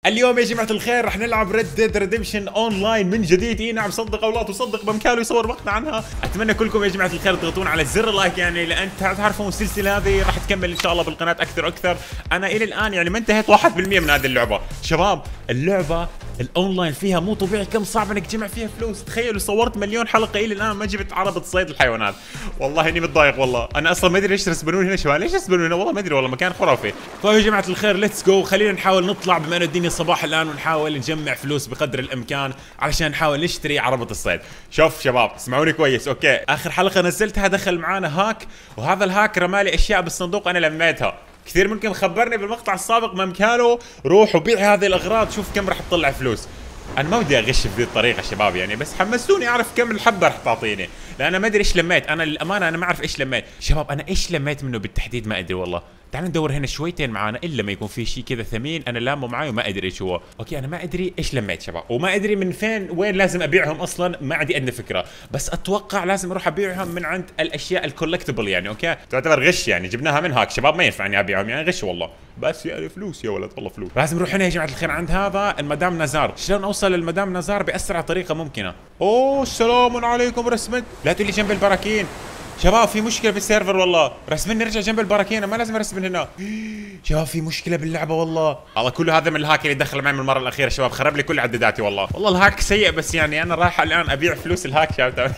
اليوم يا جماعة الخير راح نلعب ريد ديد ريديمشن اونلاين من جديد. اي نعم، صدق او لا تصدق، بامكانه يصور مقطع عنها. اتمنى كلكم يا جماعة الخير تضغطون على زر اللايك، يعني لان تعرفون السلسلة هذه راح تكمل ان شاء الله بالقناة اكثر واكثر. انا الى الان يعني ما انتهيت 1% من هذه اللعبة. شباب اللعبة الاونلاين فيها مو طبيعي كم صعب انك تجمع فيها فلوس. تخيلوا صورت مليون حلقة الى الان ما جبت عربة صيد الحيوانات. والله اني متضايق والله. انا اصلا ما ادري ليش رسبنون هنا شباب، ليش رسبنون هنا والله ما ادري، والله مكان خرافي. طيب يا جماعة الخير ليتس جو، خلينا نحاول نطلع بما انه الدنيا صباح الان، ونحاول نجمع فلوس بقدر الامكان علشان نحاول نشتري عربة الصيد. شوف شباب اسمعوني كويس اوكي، اخر حلقة نزلتها دخل معانا هاك، وهذا الهاك رمالي اشياء بالصندوق انا لميتها. كثير منكم خبرني بالمقطع السابق بامكانه روح وبيع هذه الاغراض شوف كم راح تطلع فلوس. انا ما بدي اغش بهذه الطريقه شباب يعني، بس حمسوني اعرف كم الحبه راح تعطيني، لان انا ما ادري ايش لميت. انا للامانه انا ما اعرف ايش لميت شباب، انا ايش لميت منه بالتحديد ما ادري والله. تعالوا ندور هنا شويتين معانا الا ما يكون في شيء كذا ثمين انا لامه معاي وما ادري ايش هو. اوكي انا ما ادري ايش لميت شباب، وما ادري من فين وين لازم ابيعهم اصلا، ما عندي ادنى فكره، بس اتوقع لازم اروح ابيعهم من عند الاشياء الكولكتبل يعني. اوكي تعتبر غش يعني، جبناها من هاك شباب، ما ينفع اني ابيعهم يعني غش والله، بس يعني فلوس يا ولد والله فلوس. لازم نروح هنا يا جماعه الخير عند هذا المدام نزار. شلون اوصل للمدام نزار باسرع طريقه ممكنه؟ اوه السلام عليكم رسمت، لا تقول لي جنب البراكين. شباب في مشكلة بالسيرفر والله، رسمني نرجع جنب البراكين، ما لازم ارسم من هنا. شباب في مشكلة باللعبة والله. الله كله هذا من الهاك اللي دخل معي من المرة الأخيرة شباب، خرب لي كل عداداتي والله. والله الهاك سيء، بس يعني أنا رايح الآن أبيع فلوس الهاك شباب.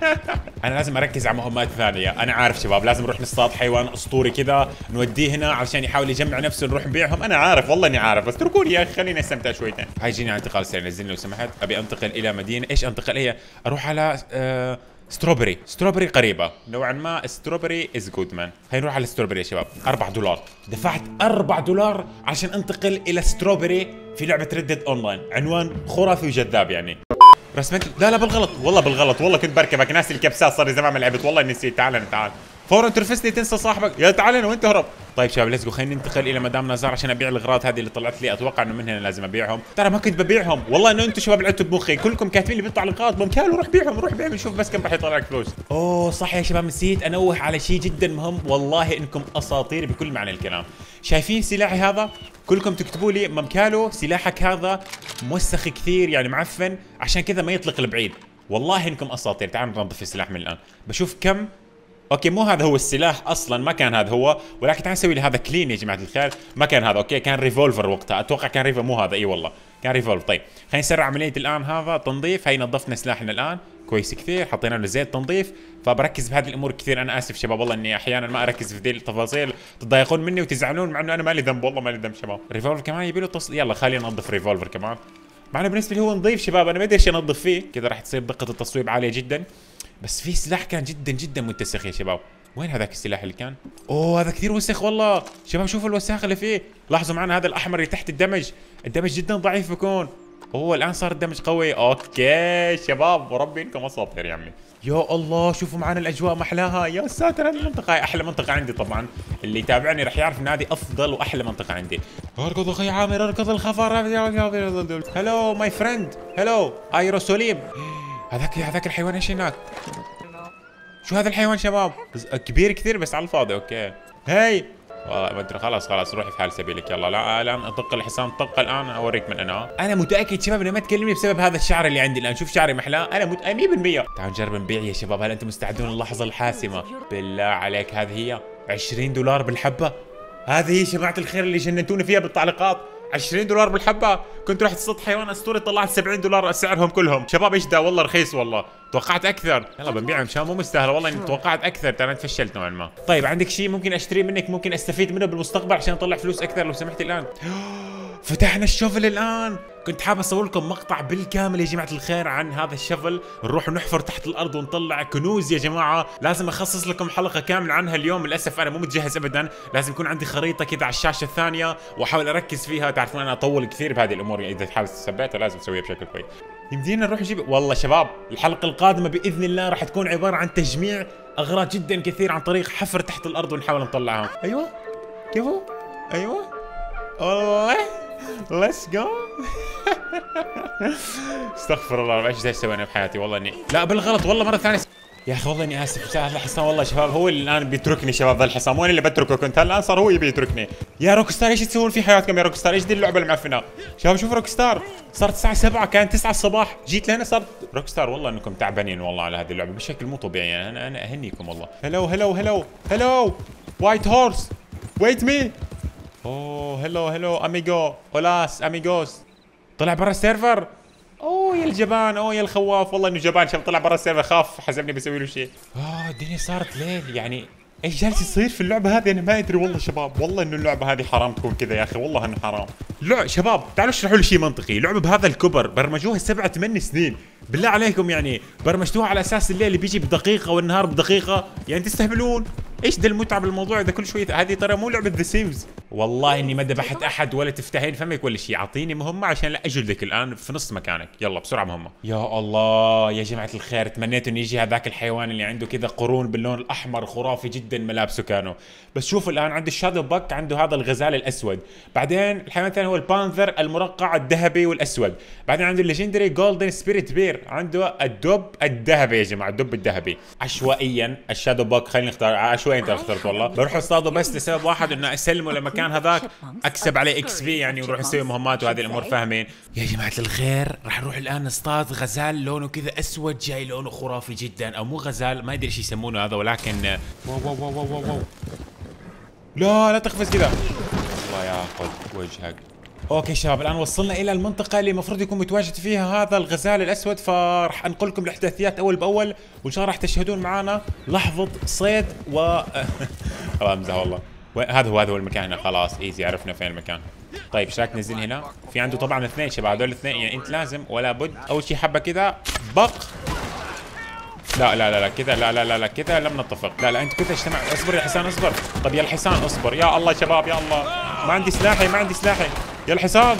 أنا لازم أركز على مهمات ثانية، أنا عارف شباب لازم نروح نصطاد حيوان أسطوري كذا نوديه هنا علشان يحاول يجمع نفسه نروح نبيعهم. أنا عارف والله إني عارف، بس اتركوني يا أخي خليني أستمتع شويتين. هاي جيني على انتقال سريع نزلني لو سمحت، أبي أنتقل إلى مدينة. إيش أنتقل؟ هي أروح على ستروبري قريبة نوعا ما. ستروبري از جود مان. هي نروح على ستروبري يا شباب. $4 دفعت $4 عشان انتقل الى ستروبري في لعبة ريد اونلاين. عنوان خرافي وجذاب يعني. رسمت لا بالغلط والله، بالغلط والله كنت بركبك، ناسي الكبسات صار لي زمان ما لعبت والله نسيت. تعال فورا ترفسني تنسى صاحبك يا تعال وانت هرب. طيب شباب ليتس جو، خلينا ننتقل الى مدام نزار عشان ابيع الاغراض هذه اللي طلعت لي. اتوقع انه من هنا لازم ابيعهم، ترى ما كنت ببيعهم والله، انه انتم شباب لعبتوا بمخي، كلكم كاتبين لي بالتعليقات بامكانه روح بيعهم روح بيعهم شوف بس كم راح يطلع لك فلوس. اوه صح يا شباب نسيت انوه على شيء جدا مهم، والله انكم اساطير بكل معنى الكلام. شايفين سلاحي هذا؟ كلكم تكتبوا لي ممكالو سلاحك هذا موسخ كثير يعني معفن، عشان كذا ما يطلق البعيد. والله انكم اساطير. تعالوا ننظف السلاح من الان بشوف كم. اوكي مو هذا هو السلاح اصلا، ما كان هذا هو، ولكن تعال نسوي لي هذا كلين يا جماعه الخير. ما كان هذا اوكي، كان ريفولفر وقتها اتوقع، كان ريفولفر مو هذا. اي والله كان ريفولفر. طيب خلينا نسرع عمليه الان هذا تنظيف. هي نظفنا سلاحنا الان كويس كثير، حطينا له زيت تنظيف، فبركز بهذه الامور كثير. انا اسف شباب والله اني احيانا ما اركز في ذي التفاصيل، تضايقون مني وتزعلون مع انه انا مالي ذنب والله مالي ذنب شباب. ريفولفر كمان يبي له يلا خلينا ننظف ريفولفر كمان، مع انه بالنسبه لي هو نظيف شباب، انا ما ادري ايش انظف فيه كذا راح تصير دقه التصويب عاليه جدا. بس في سلاح كان جدا جدا متسخ يا شباب. وين هذاك السلاح اللي كان؟ اوه هذا كثير وسخ والله شباب، شوفوا الوساخه اللي فيه. لاحظوا معنا هذا الاحمر اللي تحت الدمج جدا ضعيف بيكون. اوه الان صار الدمج قوي. اوكي شباب وربي انكم اساطير يا عمي. يا الله شوفوا معنا الاجواء محلاها يا ساتر. هذه المنطقه هاي احلى منطقه عندي طبعا، اللي يتابعني راح يعرف ان هذه افضل واحلى منطقه عندي. اركض اخي عامر اركض الخفر. هلو ماي فريند، هلو ايروسوليم. هذاك الحيوان ايش هناك؟ شو هذا الحيوان شباب؟ كبير كثير بس على الفاضي. اوكي هي والله ما ادري. خلاص روحي في حال سبيلك يلا. لا الان اطق الحصان طق الان اوريك من انا متاكد شباب انه ما تكلمني بسبب هذا الشعر اللي عندي الان. شوف شعري محلاه، انا 100%. تعالوا نجرب نبيع يا شباب. هل انتم مستعدون للحظه الحاسمه؟ بالله عليك هذه هي $20 بالحبه. هذه هي جماعه الخير اللي جننتوني فيها بالتعليقات. $20 بالحبه. كنت رحت تصطاد حيوان اسطوري طلعت $70 سعرهم كلهم شباب. ايش ده والله رخيص والله، توقعت اكثر. يلا بنبيعهم مشان مو مستاهله والله، اني توقعت اكثر ترى فشلت نوعا ما. طيب عندك شيء ممكن اشتريه منك، ممكن استفيد منه بالمستقبل عشان اطلع فلوس اكثر لو سمحت الان؟ فتحنا الشوفل الان. كنت حاب اصور لكم مقطع بالكامل يا جماعه الخير عن هذا الشفل، نروح نحفر تحت الارض ونطلع كنوز يا جماعه. لازم اخصص لكم حلقه كامله عنها اليوم، للاسف انا مو متجهز ابدا. لازم يكون عندي خريطه كذا على الشاشه الثانيه واحاول اركز فيها. تعرفون انا اطول كثير بهذه الامور يعني، اذا حابب ثبتها لازم اسويها بشكل كويس. يمدينا نروح نجيب. والله شباب الحلقه القادمه باذن الله راح تكون عباره عن تجميع اغراض جدا كثير عن طريق حفر تحت الارض ونحاول نطلعها. ايوه كيفو ايوه والله ليتس جو. استغفر الله، ايش سوينا بحياتي والله اني لا بالغلط والله مره ثانيه. يا اخي والله اني اسف، هذا الحصان والله شباب هو اللي الان بيتركني شباب، ذا الحصان مو انا اللي بتركه، كنت الان صار هو يبي يتركني. يا روك ستار ايش تسوون في حياتكم يا روك ستار؟ ايش دي اللعبه المعفنه؟ شباب شوف روك ستار، صارت الساعه 7 كانت 9 الصباح، جيت لهنا صارت روك ستار. والله انكم تعبانين والله على هذه اللعبه بشكل مو طبيعي يعني. انا اهنيكم والله. هلو هلو هلو هلو وايت هورس ويت مي. اوه هلو هلو اميجو اولاس اميجوس. طلع برا السيرفر. اوه يا الجبان، اوه يا الخواف، والله انه جبان شاب طلع برا السيرفر، خاف حسبني بسوي له شيء. الدنيا صارت ليل يعني. ايش جالس يصير في اللعبه هذه؟ انا ما ادري والله شباب، والله انه اللعبه هذه حرام تكون كذا يا اخي، والله انه حرام. شباب تعالوا اشرحوا لي شيء منطقي، لعبه بهذا الكبر برمجوها 7 8 سنين، بالله عليكم يعني برمجتوها على اساس الليل بيجي بدقيقه والنهار بدقيقه، يعني تستهبلون؟ ايش ده المتعه بالموضوع ده كل شوي؟ هذه ترى مو لعبه ذا سيمز. والله اني ما ذبحت احد ولا تفتحين فمك ولا شيء، اعطيني مهمه عشان لا اجلدك الان في نص مكانك، يلا بسرعه مهمه. يا الله يا جماعه الخير، تمنيت انه يجي هذاك الحيوان اللي عنده كذا قرون باللون الاحمر خرافي جدا ملابسه كانوا. بس شوفوا الان عنده الشادو باك، عنده هذا الغزال الاسود، بعدين الحيوان الثاني هو البانثر المرقع الذهبي والاسود، بعدين عنده الليجندري جولدن سبيريت بير، عنده الدب الذهبي يا جماعه، الدب الذهبي. عشوائيا الشادو باك خليني اختار عشوائيا، انت اخترت والله بروح اصطاده بس لسبب واحد انه اسلمه لمكان هذاك اكسب عليه اكس بي يعني، ونروح نسوي مهمات وهذه الامور فاهمين. يا جماعه الخير راح نروح الان نصطاد غزال لونه كذا اسود جاي لونه خرافي جدا، او مو غزال ما ادري ايش يسمونه هذا، ولكن واو واو واو واو واو. لا تقفز كذا، الله ياخذ وجهك. اوكي شباب الان وصلنا الى المنطقه اللي المفروض يكون متواجد فيها هذا الغزال الاسود، فراح انقلكم الاحداثيات اول باول، وان شاء الله راح تشهدون معنا لحظه صيد و امزح والله. هذا هو المكان هنا، خلاص ايزي عرفنا فين المكان. طيب ايش رايك ننزل هنا؟ في عنده طبعا اثنين شباب، هذول الاثنين يعني انت لازم ولا بد اول شيء حبه كذا بق. لا كذا، لا كذا لم نتفق. لا انت كنت اجتمع. اصبر يا حسان اصبر. طب يا الحسان اصبر، يا الله شباب يا الله ما عندي سلاحي يا الحسان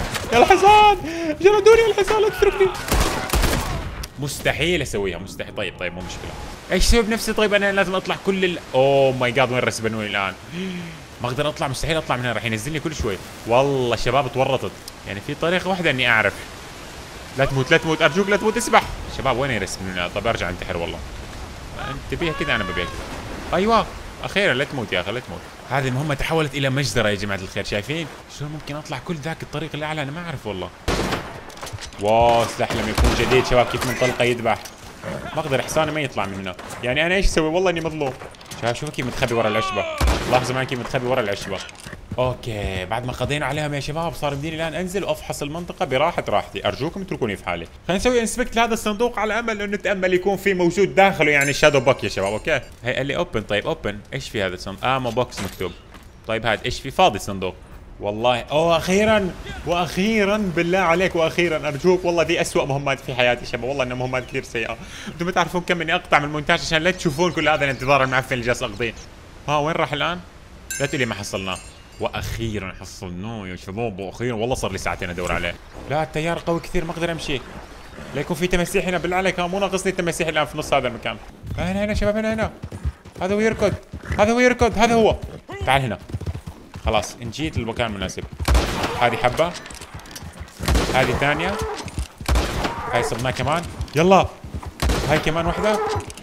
جلدوني يا الحسان لا تتركني. مستحيل اسويها، مستحيل. طيب مو مشكله. ايش اسوي بنفسي؟ طيب انا لازم اطلع كل اوه ماي جاد وين رسبنوني الان؟ ما اقدر اطلع، مستحيل اطلع من هنا، راح ينزلني كل شوي. والله شباب تورطت يعني، في طريقه واحده اني اعرف. لا تموت ارجوك لا تموت، اسبح شباب. وين يرسبنوني؟ طب ارجع انتحر والله. انت تبيها كذا انا ببيك. ايوه اخيرا لا تموت يا اخي لا تموت. هذه المهمه تحولت الى مجزره يا جماعه الخير، شايفين شلون ممكن اطلع كل ذاك الطريق اللي اعلى؟ انا ما اعرف والله. واو سلاح لما يكون جديد شباب كيف من طلقه يذبح. ما اقدر حصاني ما يطلع من هنا يعني، انا ايش اسوي؟ والله اني مظلوم. شوف كيف متخبي ورا العشبه، لاحظوا معي كيف متخبي ورا العشبه. اوكي بعد ما قضينا عليهم يا شباب صار يمديني الان انزل وافحص المنطقه راحتي. ارجوكم اتركوني في حالي. خلينا نسوي انسبكت لهذا الصندوق على امل انه نتامل يكون في موجود داخله يعني الشادو باك يا شباب. اوكي هي قال لي اوبن. طيب اوبن ايش في هذا الصندوق؟ امو بوكس مكتوب. طيب هذا ايش في؟ فاضي صندوق والله. واخيرا بالله عليك واخيرا ارجوك والله دي اسوأ مهمات في حياتي شباب، والله انها مهمات كثير سيئه. انتم ما تعرفون كم اني اقطع من المونتاج عشان لا تشوفون كل هذا الانتظار المعفن اللي جالس اقضيه. وين راح الان؟ لا تقول لي ما حصلناه. واخيرا حصلناه يا شباب، واخيرا والله صار لي ساعتين ادور عليه. لا التيار قوي كثير ما اقدر امشي. لا يكون في تماسيح هنا بالله عليك، مو ناقصني تماسيح الان في نص هذا المكان. هنا شباب هنا هذا هو يركض هذا هو. تعال هنا خلاص ان جيت المكان المناسب. هذه حبه، هذه ثانيه، هاي صرنا كمان. يلا هاي كمان واحده.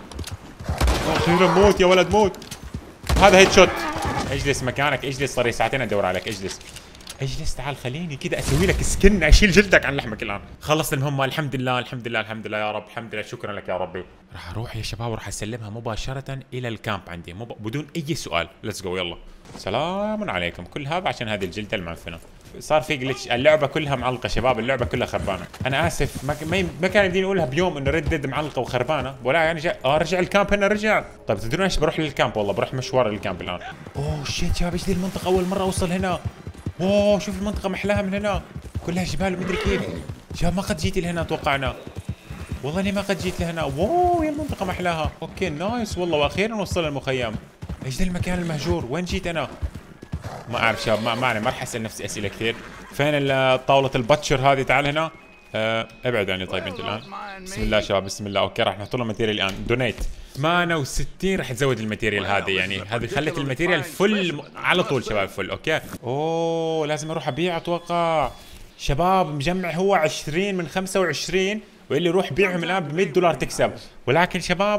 اخيرا موت يا ولد موت. هذا هيد شوت. اجلس مكانك اجلس، صار لي ساعتين ادور عليك. اجلس تعال خليني كذا اسوي لك سكن اشيل جلدك عن لحمك الان. خلص المهمه الحمد لله يا رب، الحمد لله شكرا لك يا ربي. راح اروح يا شباب وراح اسلمها مباشره الى الكامب عندي بدون اي سؤال. ليتس جو يلا. سلام عليكم. كل هذا عشان هذه الجلده المعفنه. صار في جلتش، اللعبه كلها معلقه شباب، اللعبه كلها خربانه. انا اسف ما كان يمديني اقولها بيوم انه ريد ديد معلقه وخربانه، ولا يعني رجع الكامب هنا رجع. طيب تدرون ايش؟ بروح للكامب والله، بروح مشوار للكامب الان. اوه شيت شباب ايش ذي المنطقه؟ اول مره اوصل هنا. اوه شوف المنطقه محلاها من هنا، كلها جبال ومدري كيف. شباب ما قد جيت لهنا اتوقعنا، والله اني ما قد جيت لهنا. واو يا المنطقه محلاها. اوكي نايس والله، واخيرا وصلنا المخيم. ايش ذا المكان المهجور؟ وين جيت انا؟ ما اعرف شباب، ما راح اسال نفسي اسئله كثير. فين طاوله الباتشر هذه؟ تعال هنا. ابعد عني. طيب انت الان بسم الله شباب بسم الله. اوكي راح نحط له ماتيريال الان. دونيت 68 راح تزود الماتيريال هذه يعني، هذه خلت الماتيريال فل على طول شباب فل. اوكي اوه لازم اروح ابيع اتوقع شباب. مجمع هو 20 من 25، واللي يروح بيعهم الان ب $100 تكسب. ولكن شباب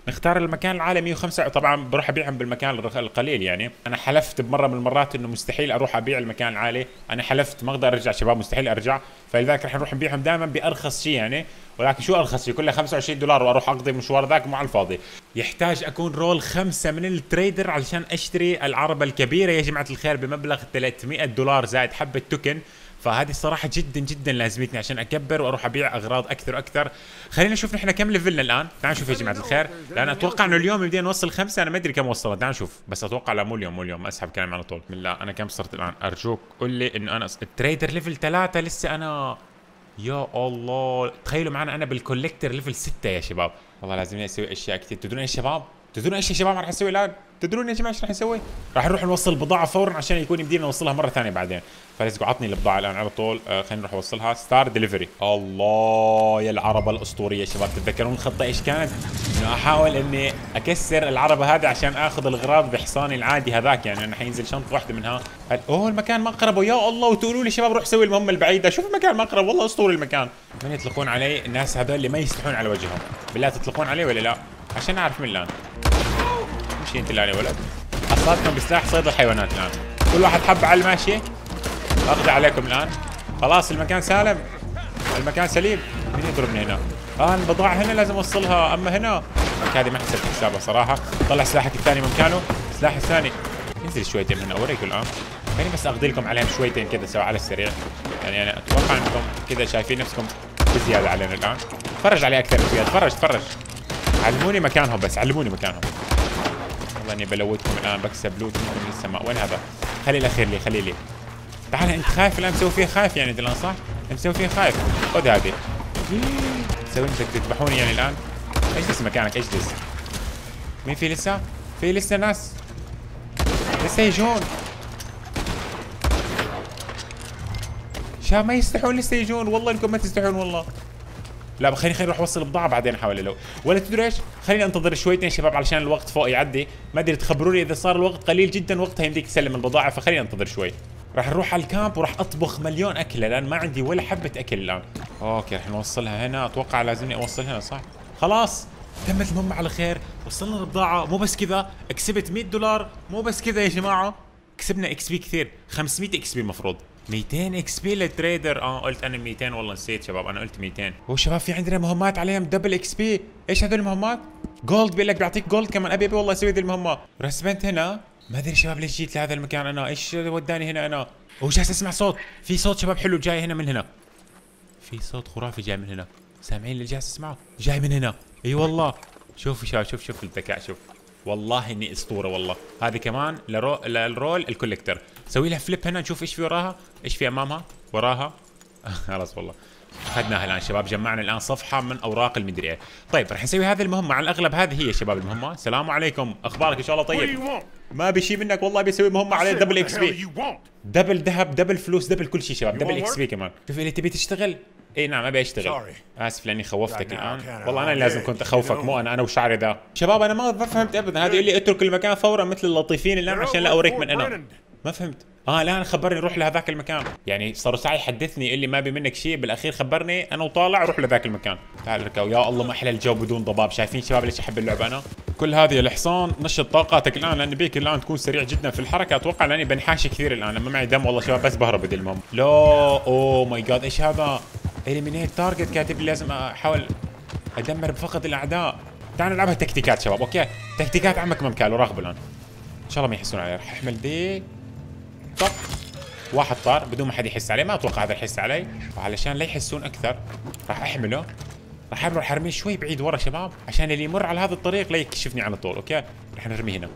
نختار المكان العالي 105. طبعا بروح ابيعهم بالمكان القليل. يعني انا حلفت بمره من المرات انه مستحيل اروح ابيع المكان العالي، انا حلفت ما اقدر ارجع شباب، مستحيل ارجع، فلذلك رح نروح نبيعهم دائما بارخص شيء يعني. ولكن شو ارخص شيء؟ كله 25 دولار واروح اقضي مشوار ذاك مو على الفاضي. يحتاج اكون رول 5 من التريدر علشان اشتري العربه الكبيره يا جماعه الخير بمبلغ 300 دولار زائد حبه توكن. فهذه الصراحه جدا جدا لازمتني عشان اكبر واروح ابيع اغراض اكثر واكثر. خلينا نشوف نحن كم ليفلنا الان. تعالوا نشوف يا جماعه الخير، لان اتوقع انه اليوم بدينا نوصل 5. انا ما ادري كم وصلت، تعالوا نشوف. بس اتوقع لا مو اليوم اسحب كلام على طول. بسم الله. انا كم صرت الان؟ ارجوك قل لي انه انا التريدر ليفل 3 لسه انا. يا الله تخيلوا معنا انا بالكوليكتر ليفل 6 يا شباب. والله لازم اسوي اشياء كثير. تدرون ايش شباب؟ تدرون ايش يا شباب راح اسوي الان؟ تدرون يا جماعه ايش راح نسوي؟ راح نروح نوصل البضاعه فورا عشان يكون يمدينا نوصلها مره ثانيه بعدين. فليتس عطني البضاعه الان على طول. خلينا نروح نوصلها. ستار ديليفري. الله يا العربه الاسطوريه يا شباب. تتذكرون الخطه ايش كانت؟ انه احاول اني اكسر العربه هذه عشان اخذ الاغراض بحصاني العادي هذاك. يعني انا حينزل شنطه واحده منها. اوه المكان ما قربوا يا الله. وتقولوا لي شباب روح سوي المهمه البعيده. شوف المكان ما قرب والله اسطوري المكان. من يطلقون علي الناس هذول اللي ما يستحون على وجههم؟ بالله تطلقون علي ولا لا؟ عشان اعرف من الان. مشي انت الان يا ولد. حصلتكم بسلاح صيد الحيوانات الان. كل واحد حب على الماشي. اقضي عليكم الان. خلاص المكان سالم. المكان سليم. مين يضربني هنا؟ البضاعة هنا لازم اوصلها، اما هنا هذه ما حسبت حسابها صراحة. طلع سلاحك الثاني من مكانه. سلاح الثاني. انزل شويتين من هنا اوريكم الان. خليني بس اقضي لكم عليهم شويتين كذا سوا على السريع. يعني انا اتوقع انكم كذا شايفين نفسكم بزيادة علينا الان. تفرج علي اكثر بزيادة. تفرج. علموني مكانهم بس علموني مكانهم. والله اني بلوتكم الان بكسب لوت من السماء. وين هذا؟ خلي الاخير لي خلي لي. تعال انت خايف الان مسوي فيها خايف يعني انت الان صح؟ انت مسوي فيها خايف. خذ هذه. تسوي بدك تذبحوني يعني الان؟ اجلس مكانك اجلس. مين في لسه؟ في لسه ناس لسه يجون. شباب ما يستحون لسه يجون. والله انكم ما تستحون والله. لا خليني اروح اوصل بضاعه بعدين احاول لو ولا تدري ايش. خليني انتظر شويتين شباب علشان الوقت فوق يعدي. ما ادري تخبروني اذا صار الوقت قليل جدا وقتها يمديك تسلم البضاعه. فخليني انتظر شوي. راح نروح على الكامب وراح اطبخ مليون اكله لان ما عندي ولا حبه اكل الان. اوكي راح نوصلها هنا. اتوقع لازمني اوصل هنا صح؟ خلاص تمت المهمه على خير. وصلنا البضاعه. مو بس كذا كسبت 100 دولار. مو بس كذا يا جماعه كسبنا اكس بي كثير. 500 اكس بي المفروض. 200 اكس بي للتريدر. قلت انا 200 والله نسيت شباب. انا قلت 200. هو شباب في عندنا مهمات عليهم دبل اكس بي. ايش هذول المهمات؟ جولد. بيقول لك بيعطيك جولد كمان. ابي والله اسوي ذي المهمه. رسبنت هنا. ما ادري شباب ليش جيت لهذا المكان انا. ايش وداني هنا انا؟ جالس اسمع صوت. في صوت شباب حلو جاي هنا من هنا. في صوت خرافي جاي من هنا. سامعين اللي جالس اسمعه؟ جاي من هنا. اي والله. شوفوا شباب شوف الذكاء شوف. والله اني اسطوره والله. هذه كمان للرول الكوليكتر. سوي لها فليب هنا نشوف ايش في وراها. ايش في امامها وراها. خلاص والله اخذناها الان شباب. جمعنا الان صفحه من اوراق المدري ايه. طيب رح نسوي هذه المهمه. على الاغلب هذه هي شباب المهمه. السلام عليكم اخبارك ان شاء الله طيب. ما بشي منك والله. بيسوي مهمه عليه دبل اكس بي. دبل ذهب دبل فلوس دبل كل شيء شباب. دبل اكس بي كمان. شوف اللي تبي تشتغل. اي نعم ابي اشتغل. اسف لاني خوفتك الان. والله انا اللي لازم كنت اخوفك مو انا وشعري ذا. شباب انا ما فهمت ابدا. هذا يقول لي اترك المكان فورا مثل اللطيفين الان عشان لا اوريك من انا. ما فهمت. الان خبرني روح لهذاك المكان. يعني صار ساعه يحدثني يقول لي ما بي منك شيء. بالاخير خبرني انا وطالع روح لذاك المكان. تعال اركب. يا الله ما احلى الجو بدون ضباب. شايفين شباب ليش احب اللعبه انا؟ كل هذه الحصان نشط طاقاتك الان لان بيك الان تكون سريع جدا في الحركه. اتوقع لاني بنحاش كثير الان. لما معي دم والله شباب بس بهرب بدي المهم. لا اوه ماي جاد ايش هذا؟ اليمينيت تارجت كاتب لي لازم احاول ادمر بفقد الاعداء. تعال نلعبها تكتيكات شباب. اوكي تكتيكات عمك ممكن وراقب الان. ان شاء الله ما يحسون علي. راح احمل دي طق. واحد طار بدون ما حد يحس عليه. ما اتوقع هذا يحس علي. وعلشان لا يحسون اكثر راح احمله. راح اروح ارميه شوي بعيد ورا شباب عشان اللي يمر على هذا الطريق لا يكشفني على طول. اوكي راح نرميه هنا.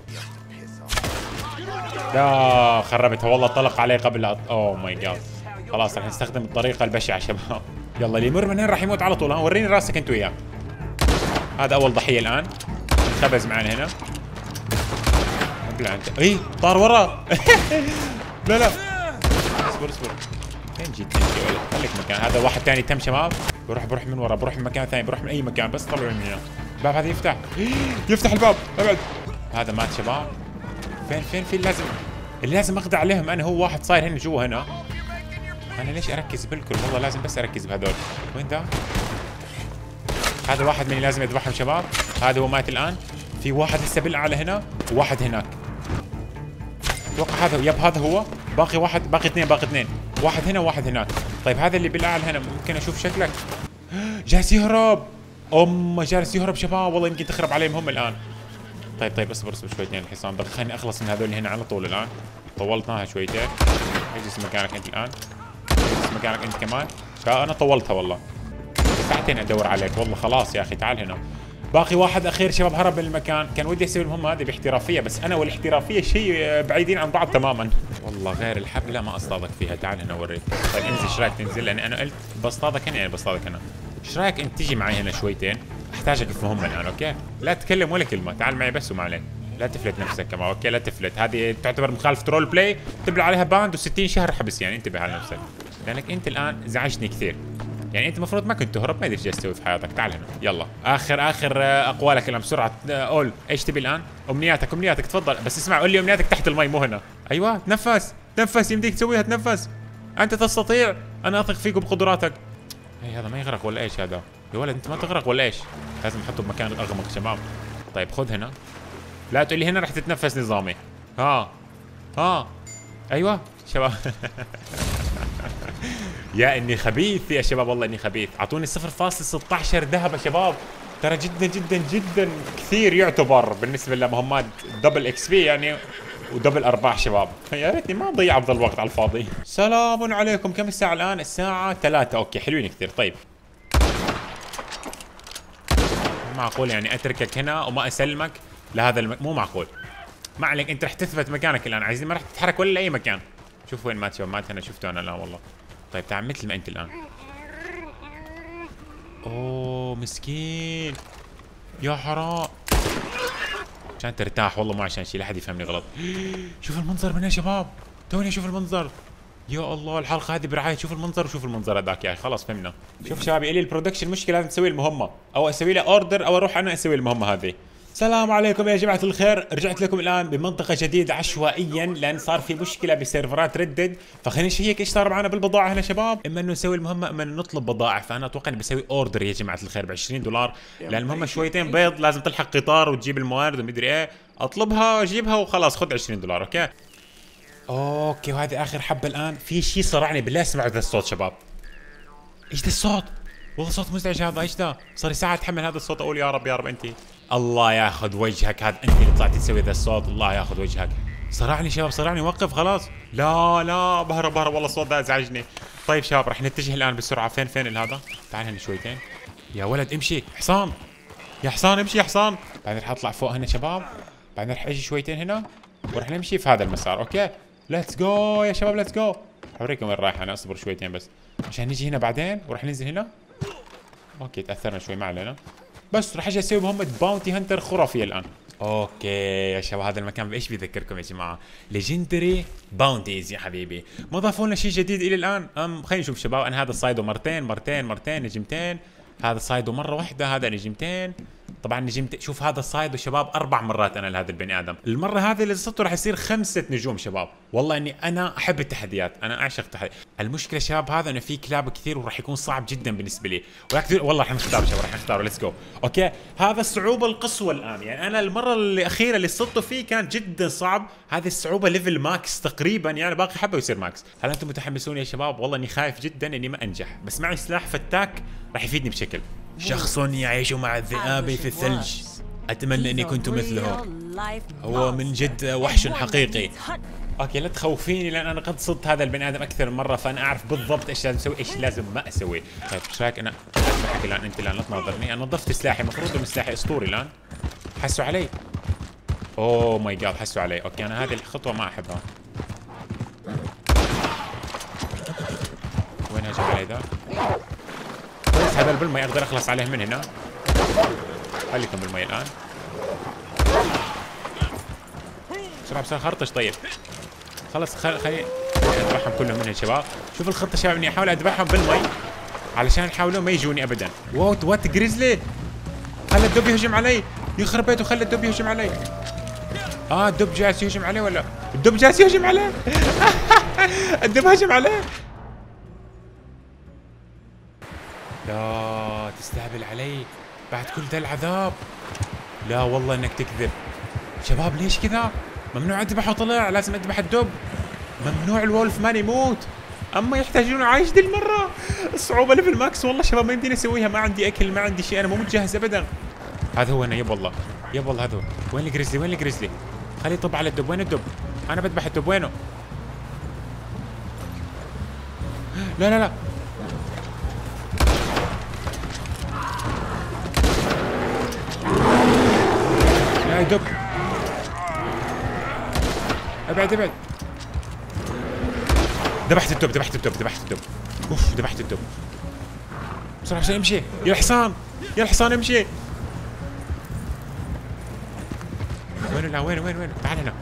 لا خربتها والله. طلق عليه قبل اوه ماي جاد. خلاص راح نستخدم الطريقه البشعه شباب. يلا اللي يمر من هنا راح يموت على طول. وريني راسك انت وياه. هذا اول ضحيه الان. خبز معنا هنا. ابلع انت. اي طار ورا. لا اصبر فين جيت انت يا ولد؟ خليك مكان. هذا واحد ثاني تم شباب. بروح من ورا. بروح من مكان ثاني. بروح من اي مكان بس طلعوا من هنا. الباب هذا يفتح الباب. ابعد. هذا مات شباب. فين في اللي لازم اخضع عليهم انا. هو واحد صاير هنا جوا هنا. انا ليش اركز بالكل والله لازم بس اركز بهذول. وين ذا؟ هذا واحد من اللي لازم اذبحهم شباب. هذا هو مات الان. في واحد لسه بالاعلى هنا وواحد هناك. اتوقع هذا، يب هذا هو. باقي واحد، باقي اثنين، باقي اثنين. واحد هنا وواحد هناك. طيب هذا اللي بالاعلى هنا ممكن اشوف شكلك. جالس يهرب. جالس يهرب شباب، والله يمكن تخرب عليه المهمة الان. طيب اصبر شويتين الحصان، بس خليني اخلص من هذول هنا على طول الان. طولتناها شويتين. اجلس مكانك انت الان. اجلس مكانك انت كمان. انا طولتها والله. ساعتين ادور عليك والله. خلاص يا اخي تعال هنا. باقي واحد اخير شباب هرب من المكان. كان ودي اسوي المهمة هذه باحترافية، بس انا والاحترافية شيء بعيدين عن بعض تماما. والله غير الحبل لا ما اصطادك فيها. تعال هنا اوريك. طيب انزل، ايش رايك تنزل؟ لاني انا قلت بصطادك هنا، يعني بصطادك هنا. ايش رايك انت تيجي معي هنا شويتين؟ احتاجك في مهمة الان، اوكي؟ لا تتكلم ولا كلمة، تعال معي بس وما عليك. لا تفلت نفسك كمان، اوكي؟ لا تفلت، هذه تعتبر مخالفة رول بلاي، تبلع عليها باند و60 شهر حبس، يعني انتبه على نفسك. لانك انت الان زعجتني كثير. يعني انت المفروض ما كنت تهرب، ما ادري ايش جالس تسوي في حياتك. تعال هنا يلا. اخر اقوالك الان بسرعه. قول ايش تبي الان؟ امنياتك تفضل. بس اسمع، قول لي امنياتك تحت المي مو هنا. ايوه تنفس يمديك تسويها، تنفس. انت تستطيع، انا اثق فيك وبقدراتك. هذا ما يغرق ولا ايش هذا؟ يا ولد انت ما تغرق ولا ايش؟ لازم نحطه بمكان اغمق شباب. طيب خذ هنا. لا تقول لي هنا رح تتنفس نظامي. ايوه شباب. يا اني خبيث يا شباب، والله اني خبيث. اعطوني 0.16 ذهب يا شباب. ترى جدا جدا جدا كثير يعتبر بالنسبه لمهمات دبل اكس بي يعني، ودبل ارباح شباب. يا ريتني ما اضيع افضل وقت على الفاضي. سلام عليكم. كم الساعه الان؟ الساعه 3. اوكي حلوين كثير. طيب مو معقول يعني اتركك هنا وما اسلمك لهذا مو معقول. ما عليك، انت رح تثبت مكانك الان. عايزين ما رح تتحرك ولا لاي مكان. شوف وين مات شباب. مات هنا، شفته انا الان والله. طيب تعال مثل ما انت الان. اوه مسكين يا حرام. عشان ترتاح والله، مو عشان شيء. لا حد يفهمني غلط. شوف المنظر من هنا يا شباب، توني اشوف المنظر. يا الله الحلقه هذه برعايه. شوف المنظر وشوف المنظر هذاك يا اخي. خلاص فهمنا. شوف شباب، لي البرودكشن مشكله، لازم تسوي المهمه او اسوي له اوردر او اروح انا اسوي المهمه هذه. السلام عليكم يا جماعة الخير، رجعت لكم الآن بمنطقة جديدة عشوائيا لأن صار في مشكلة بسيرفرات ردد، فخلينا نشيك ايش صار معنا بالبضاعة هنا شباب. اما انه نسوي المهمة اما انه نطلب بضائع، فأنا اتوقع اني بسوي اوردر يا جماعة الخير ب 20 دولار، لأن المهمة شويتين بيض، لازم تلحق قطار وتجيب الموارد ومدري ايه. اطلبها واجيبها وخلاص، خذ 20 دولار اوكي. اوكي وهذه آخر حبة الآن. في شيء صرعني بالله، اسمعوا ذا الصوت شباب. ايش ذا الصوت؟ والله صوت مزعج هذا. ايش ذا؟ صار لي ساعة اتحمل هذا الصوت، اقول يا رب يا رب انت. الله ياخذ وجهك، هذا انت اللي طلعتي تسوي ذا الصوت. الله ياخذ وجهك. صرعني شباب، صرعني. وقف خلاص. لا بهرب والله الصوت ذا ازعجني. طيب شباب رح نتجه الان بسرعة. فين هذا؟ تعال هنا شويتين. يا ولد امشي حصان. يا حصان امشي يا حصان. بعدين رح اطلع فوق هنا شباب. بعدين رح اجي شويتين هنا ورح نمشي في هذا المسار. اوكي ليتس جو يا شباب، ليتس جو. اوريكم وين رايح انا. اصبر شويتين بس عشان نجي هنا بعدين ورح ننزل هنا. اوكي تاثرنا شوي، ما علينا. بس رح اجي اسوي مهمة باونتي هانتر خرافية الان. اوكي يا شباب هذا المكان بايش بيذكركم يا جماعة؟ ليجندري باونتيز يا حبيبي. ما ضافوا لنا شيء جديد الى الان. خلينا نشوف شباب. انا هذا صايده مرتين نجمتين. هذا صايده مرة واحدة، هذا نجمتين. طبعا نجمت. شوف هذا صايده شباب 4 مرات انا لهذا البني ادم. المره هذه اللي صرته راح يصير 5 نجوم شباب. والله اني انا احب التحديات، انا اعشق التحديات. المشكله شباب هذا انه في كلاب كثير وراح يكون صعب جدا بالنسبه لي. ولكن والله راح نختار شباب، راح نختار. ليتس جو. اوكي هذا الصعوبه القصوى الان. يعني انا المره الاخيره اللي صرته فيه كان جدا صعب. هذه الصعوبه ليفل ماكس تقريبا، يعني باقي حبه ويصير ماكس. هل انتم متحمسون يا شباب؟ والله اني خايف جدا اني ما انجح، بس معي سلاح فتاك راح يفيدني بشكل. شخص يعيش مع الذئاب في الثلج. أتمنى أني كنت مثله. هو من جد وحش حقيقي. أوكي لا تخوفيني لأن أنا قد صدت هذا البني آدم أكثر من مرة، فأنا أعرف بالضبط إيش لازم أسوي إيش لازم ما أسوي. طيب إيش رأيك أنا أذبحك الآن؟ أنت الآن لا تناظرني. أنا نظفت سلاحي، المفروض إنه سلاحي أسطوري الآن. حسوا علي. أوه ماي جاد حسوا علي. أوكي أنا هذه الخطوة ما أحبها. وين هجم علي ذا؟ بس هذا بالمي اقدر اخلص عليه من هنا. خليكم بالمي الان. بسرعه خرطش. طيب خلص خلي اذبحهم كلهم من هنا شباب. شوف الخطه شباب اني احاول اذبحهم بالمي علشان يحاولوا ما يجوني ابدا. وات جريزلي. خلى الدب يهجم علي. يخرب بيته خلى الدب يهجم علي. الدب جالس يهجم عليه ولا الدب جالس يهجم عليه. الدب هجم عليه. لا تستهبل علي بعد كل ذا العذاب. لا والله انك تكذب شباب. ليش كذا؟ ممنوع اذبحه طلع، لازم اذبح الدب. ممنوع الولف مان يموت. اما يحتاجون عايش دي المره. الصعوبه ليفل ماكس والله شباب، ما يمديني اسويها. ما عندي اكل، ما عندي شيء، انا مو متجهز ابدا. هذا هو انا. يب والله يب والله هذا هو. وين الجريزلي؟ وين الجريزلي؟ خليه يطب على الدب. وين الدب؟ انا بذبح الدب. وينه؟ لا لا لا لا يا دب. ابعد ابعد. ذبحت الدب ذبحت الدب ذبحت الدب. اوف ذبحت الدب. بسرعة عشان امشي. يا الحصان يا الحصان امشي. وين لا وين وين وين؟ تعال هنا.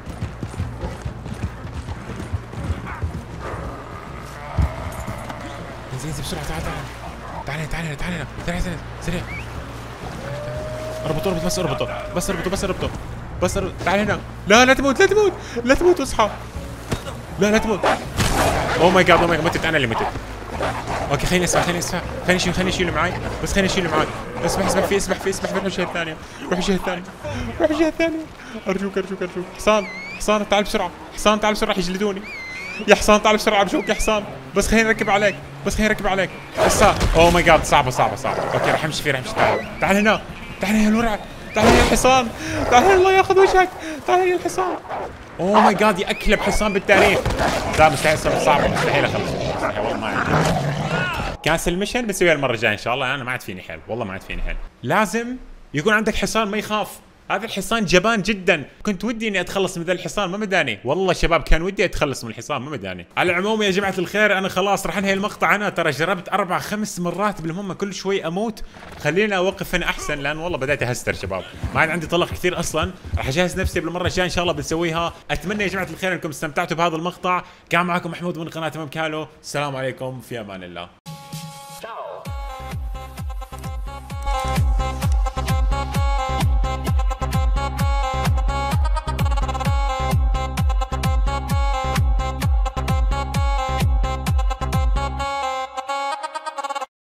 انزل انزل بسرعة. تعال تعال تعال هنا تعال هنا تعال هنا سريع. اربط اربط بس اربطه بس اربطه بس اربطه بس اربطه. تعال هنا. لا لا تموت لا تموت لا تموت واصحى. لا لا تموت. اوه ماي جاد اوه ماي جاد متت. انا اللي متت. اوكي خليني اسمع خليني اسمع. خليني اشيله معي بس. خليني اشيله معي. اسبح اسبح فيه اسبح فيه اسبح. روح الجهه الثانيه. روح الجهه الثانيه. روح الجهه الثانيه. ارجوك ارجوك ارجوك. حصان حصان تعال بسرعه. حصان تعال بسرعه يجلدوني. يا حصان تعال بسرعه ارجوك يا حصان. بس خليني اركب عليك. بس خليني اركب عليك. هسه اوه ماي جاد صعبه صعبه صعبه. اوكي راح امشي فيه راح امشي. تعال تعال هنا. تعال هنا يا الورع. تعال هنا يا الحصان. تعال هنا الله ياخذ وجهك. تعال هنا يا الحصان. اوه ماي جاد يا اكلب حصان بالتاريخ. لا مستحيل صعبه مستحيل اخلص. مستحيل والله ما عندي. كانسل المشن بسويها المره الجايه ان شاء الله. انا ما عاد فيني حيل والله ما عاد فيني حيل. لازم يكون عندك حصان ما يخاف. هذا الحصان جبان جدا. كنت ودي اني اتخلص من ذا الحصان ما مداني. والله شباب كان ودي اتخلص من الحصان ما مداني. على العموم يا جماعه الخير انا خلاص راح انهي المقطع. انا ترى جربت 4 5 مرات بالمهمه كل شوي اموت. خلينا اوقف هنا احسن لان والله بديت اهستر شباب. ما عاد عندي طلق كثير اصلا. راح اجهز نفسي بالمره الجايه ان شاء الله بنسويها. اتمنى يا جماعه الخير انكم استمتعتوا بهذا المقطع. كان معكم محمود من قناه ممكالو. السلام عليكم في امان الله.